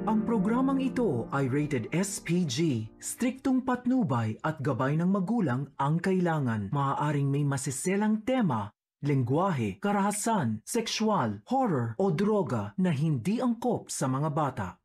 Ang programang ito ay rated SPG. Striktong patnubay at gabay ng magulang ang kailangan. Maaaring may masiselang tema, lengguwahe, karahasan, sexual, horror o droga na hindi angkop sa mga bata.